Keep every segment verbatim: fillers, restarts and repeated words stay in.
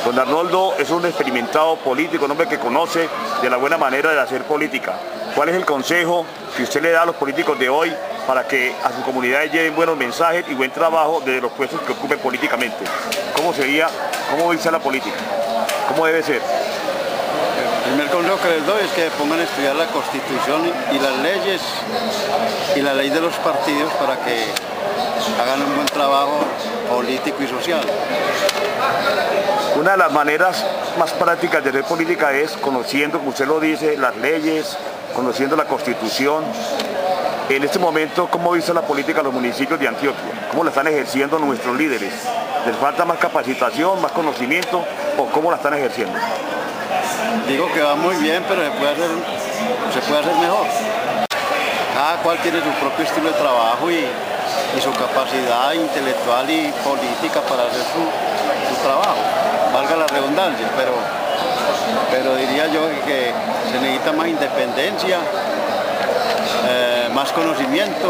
Don Arnoldo es un experimentado político, un hombre que conoce de la buena manera de hacer política. ¿Cuál es el consejo que usted le da a los políticos de hoy para que a sus comunidades lleven buenos mensajes y buen trabajo desde los puestos que ocupen políticamente? ¿Cómo sería, cómo dice la política? ¿Cómo debe ser? El primer consejo que les doy es que pongan a estudiar la Constitución y las leyes y la ley de los partidos para que hagan un buen trabajo político y social. Una de las maneras más prácticas de hacer política es conociendo, como usted lo dice, las leyes, conociendo la Constitución. En este momento, ¿cómo dice la política de los municipios de Antioquia? ¿Cómo la están ejerciendo nuestros líderes? ¿Les falta más capacitación, más conocimiento o cómo la están ejerciendo? Digo que va muy bien, pero se puede hacer, se puede hacer mejor. Cada cual tiene su propio estilo de trabajo y, y su capacidad intelectual y política para hacer su, su trabajo. Valga la redundancia, pero, pero diría yo que se necesita más independencia, eh, más conocimiento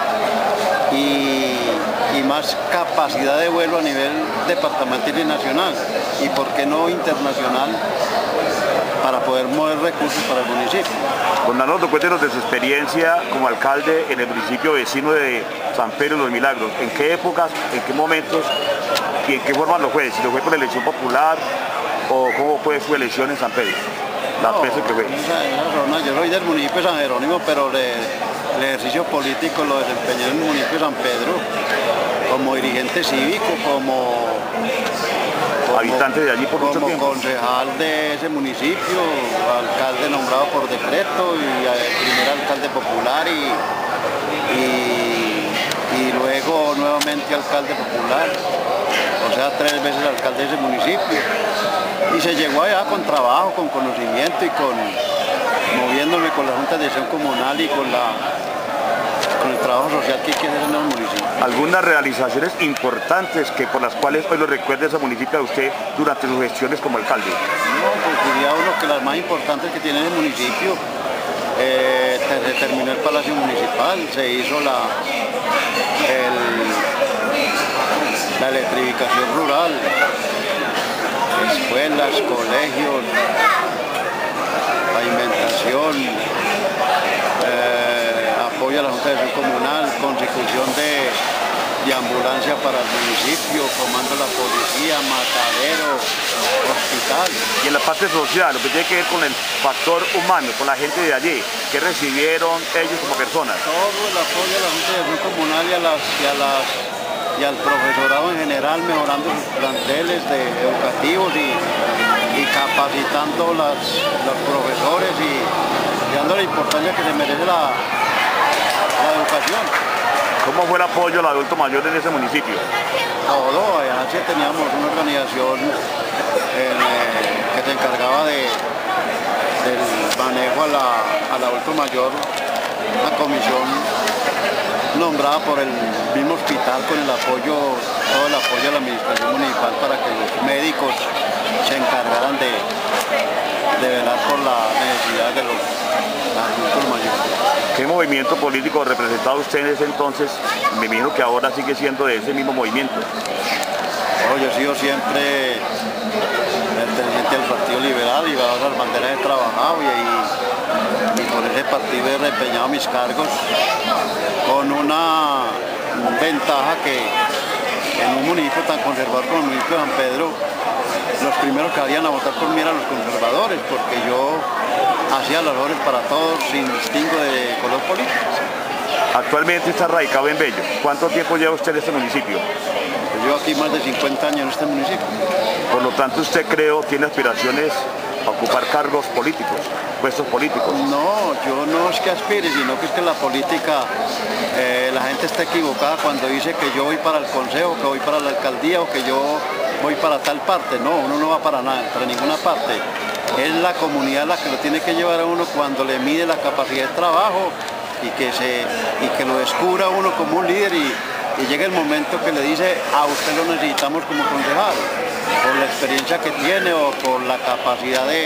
y, y más capacidad de vuelo a nivel departamental y nacional, y por qué no internacional, para poder mover recursos para el municipio. Don Arnoldo, cuéntenos de su experiencia como alcalde en el municipio vecino de San Pedro de los Milagros. ¿En qué épocas, en qué momentos y en qué forma lo fue? ¿Si lo fue por elección popular o cómo fue su elección en San Pedro? Las No, veces que fue. Esa, esa zona, yo soy del municipio de San Jerónimo, pero le, el ejercicio político lo desempeñé en el municipio de San Pedro, como dirigente cívico, como... Como, habitante de allí por mucho como tiempo. concejal de ese municipio, alcalde nombrado por decreto y eh, primer alcalde popular y, y, y luego nuevamente alcalde popular, o sea, tres veces alcalde de ese municipio. Y se llegó allá con trabajo, con conocimiento y con moviéndome con la Junta de Acción Comunal y con la con el trabajo social que hay que hacer en el municipio. ¿Algunas realizaciones importantes que por las cuales hoy lo recuerde ese municipio a usted durante sus gestiones como alcalde? No, pues diría uno que las más importantes que tiene el municipio, eh, se terminó el Palacio Municipal, se hizo la, el, la electrificación rural, escuelas, colegios, pavimentación, apoyo a la Junta de Acción Comunal, consecución de, de ambulancia para el municipio, comando la policía, matadero, hospital. Y en la parte social, lo que tiene que ver con el factor humano, con la gente de allí, ¿qué recibieron ellos como personas? Todo el apoyo a la Junta de Acción Comunal y, a las, y, a las, y al profesorado en general, mejorando sus planteles de, educativos y, y capacitando las, los profesores y, y dando la importancia que se merece la la educación. ¿Cómo fue el apoyo al adulto mayor en ese municipio? Todo, allá sí teníamos una organización eh, que se encargaba de, del manejo a la, al adulto mayor, una comisión nombrada por el mismo hospital con el apoyo, todo el apoyo a la administración municipal para que los médicos se encargaran de, de velar por la necesidad de los adultos mayores. ¿Qué movimiento político representaba usted en ese entonces? Me imagino que ahora sigue siendo de ese mismo movimiento. Oh, yo he sido siempre perteneciente al Partido Liberal y bajo las banderas he trabajado y, y, y por ese partido he desempeñado mis cargos con una ventaja que en un municipio tan conservador como el municipio de San Pedro, los primeros que habían a votar por mí eran los conservadores, porque yo hacía las labores para todos sin distingo de color político. Actualmente está radicado en Bello. ¿Cuánto tiempo lleva usted en este municipio? Yo llevo aquí más de cincuenta años en este municipio. Por lo tanto, usted creo tiene aspiraciones a ocupar cargos políticos, puestos políticos. No, yo no es que aspire, sino que es que la política, eh, la gente está equivocada cuando dice que yo voy para el consejo, que voy para la alcaldía o que yo voy para tal parte. No, uno no va para nada, para ninguna parte. Es la comunidad la que lo tiene que llevar a uno cuando le mide la capacidad de trabajo y que, se, y que lo descubra uno como un líder y, y llega el momento que le dice a usted lo necesitamos como concejal, por la experiencia que tiene o por la capacidad de,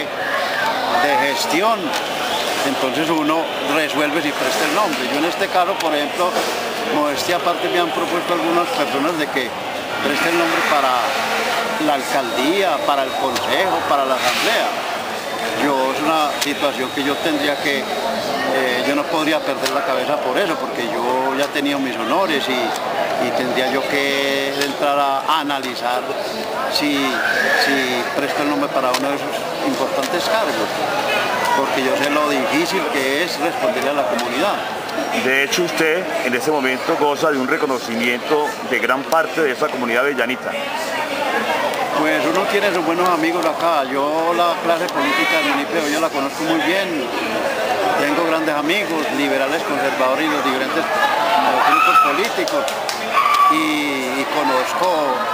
de gestión. Entonces uno resuelve si presta el nombre. Yo en este caso, por ejemplo, modestia aparte me han propuesto algunas personas de que preste el nombre para la alcaldía, para el consejo, para la asamblea. Yo es una situación que yo tendría que, eh, yo no podría perder la cabeza por eso, porque yo ya he tenido mis honores y, y tendría yo que entrar a, a analizar si, si presto el nombre para uno de esos importantes cargos, porque yo sé lo difícil que es responderle a la comunidad. De hecho, usted en este momento goza de un reconocimiento de gran parte de esa comunidad avellanita. Pues uno tiene sus buenos amigos acá. Yo la clase política del municipio yo la conozco muy bien. Tengo grandes amigos, liberales, conservadores y los diferentes los grupos políticos. Y, y conozco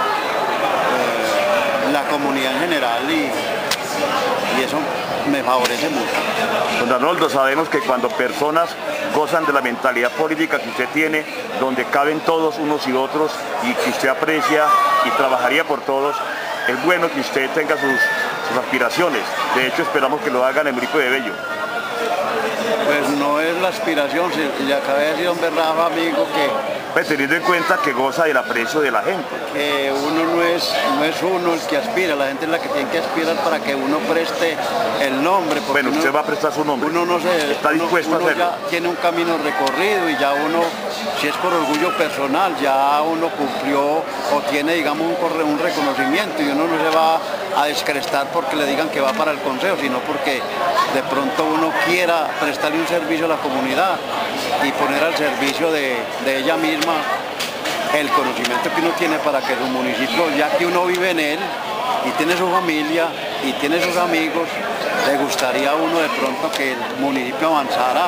eh, la comunidad en general y, y eso me favorece mucho. Don Arnoldo, sabemos que cuando personas gozan de la mentalidad política que usted tiene, donde caben todos unos y otros y que usted aprecia y trabajaría por todos, es bueno que usted tenga sus, sus aspiraciones. De hecho, esperamos que lo hagan en el municipio de Bello. Pues no es la aspiración, si le acabé de decir a un Rafa, amigo, que... Pues teniendo en cuenta que goza del aprecio de la gente. Que uno no es, no es uno el que aspira, la gente es la que tiene que aspirar para que uno preste el nombre. Bueno, usted uno, va a prestar su nombre. Uno no se, está uno, dispuesto uno a hacerlo. Ya tiene un camino recorrido y ya uno, si es por orgullo personal, ya uno cumplió o tiene, digamos, un, un reconocimiento y uno no se va a descrestar porque le digan que va para el consejo, sino porque de pronto uno quiera prestarle un servicio a la comunidad y poner al servicio de, de ella misma el conocimiento que uno tiene para que su municipio, ya que uno vive en él y tiene su familia y tiene sus amigos, le gustaría a uno de pronto que el municipio avanzara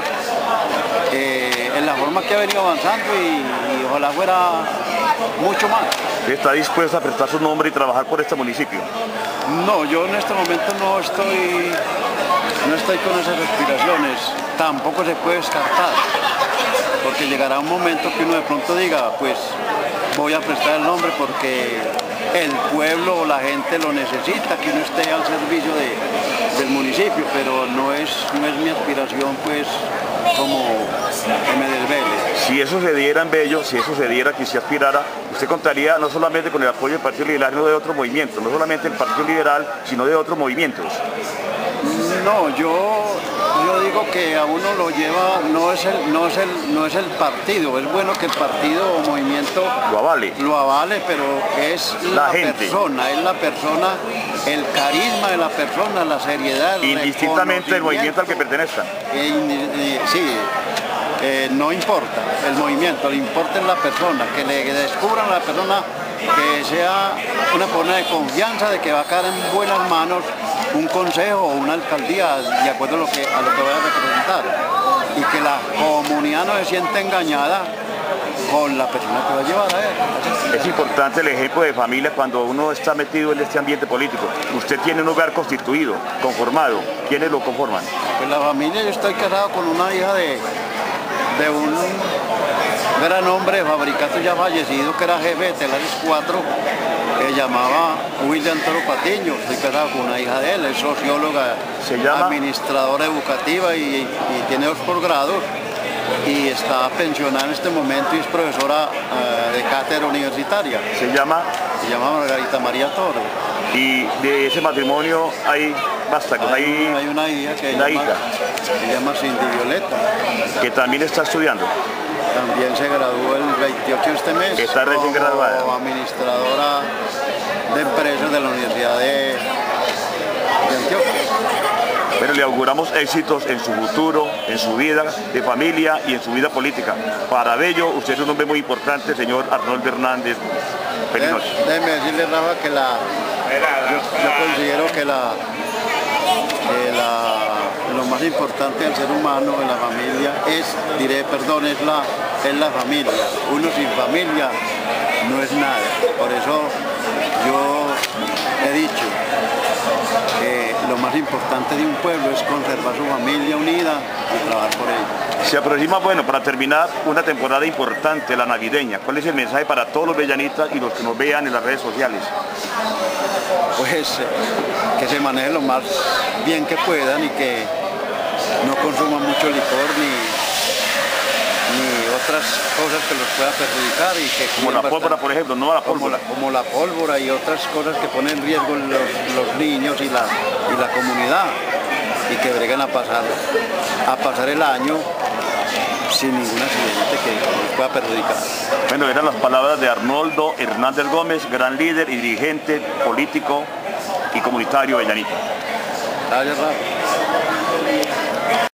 eh, en la forma que ha venido avanzando y, y ojalá fuera mucho más. ¿Está dispuesto a prestar su nombre y trabajar por este municipio? No, yo en este momento no estoy, no estoy con esas aspiraciones, tampoco se puede descartar, porque llegará un momento que uno de pronto diga, pues voy a prestar el nombre porque el pueblo o la gente lo necesita, que uno esté al servicio de, del municipio, pero no es, no es mi aspiración pues como que me desvele. Si eso se diera en Bello, si eso se diera que usted aspirara, usted contaría no solamente con el apoyo del Partido Liberal, sino de otros movimientos, no solamente del Partido Liberal, sino de otros movimientos. No, yo, yo digo que a uno lo lleva, no es, el, no, es el, no es el partido, es bueno que el partido o movimiento lo avale, lo avale, pero es la, la gente. persona, es la persona, el carisma de la persona, la seriedad, indistintamente del movimiento al que pertenezca. Eh, eh, sí, eh, no importa el movimiento, le importa la persona, que le descubran a la persona que sea una persona de confianza de que va a caer en buenas manos un consejo o una alcaldía de acuerdo a lo que, a lo que vaya a representar y que la comunidad no se sienta engañada con la persona que va a llevar a él. Es importante el ejemplo de familia cuando uno está metido en este ambiente político. Usted tiene un hogar constituido, conformado. ¿Quiénes lo conforman? Pues la familia, yo estoy casado con una hija de, de un gran hombre de fabricato ya fallecido que era jefe de Telares cuatro, que llamaba William Toro Patiño. Estoy casado con una hija de él, es socióloga, ¿se llama? Administradora educativa y, y tiene dos posgrados y está pensionada en este momento y es profesora uh, de cátedra universitaria. ¿Se llama? Se llama Margarita María Toro. Y de ese matrimonio hay basta, hay, hay, hay una hija que una se, llama, hija. se llama Cindy Violeta. Que también está estudiando. También se graduó el veintiocho de este mes. Está recién graduada. Como administradora de empresas de la Universidad de, de Antioquia. Pero le auguramos éxitos en su futuro, en su vida de familia y en su vida política. Para Bello, usted es un hombre muy importante, señor Arnoldo Hernández. Feliz noche. Déjeme decirle, Rafa, que la, yo, yo considero que la, que la, lo más importante del ser humano, en la familia, es, diré, perdón, es la, es la familia. Uno sin familia no es nada. Por eso yo he dicho que lo más importante de un pueblo es conservar su familia unida y trabajar por ella. Se aproxima, bueno, para terminar, una temporada importante, la navideña. ¿Cuál es el mensaje para todos los bellanitas y los que nos vean en las redes sociales? Pues que se manejen lo más bien que puedan y que no consuman mucho licor ni, ni otras cosas que los pueda perjudicar y que Como la pólvora, bastante, por ejemplo, no a la como pólvora. la, como la pólvora y otras cosas que ponen en riesgo los, los niños y la, y la comunidad, y que breguen a pasar, a pasar el año sin ningún accidente que nos pueda perjudicar. Bueno, eran las palabras de Arnoldo Hernández Gómez, gran líder y dirigente político y comunitario de Llanito. Gracias, Rafa.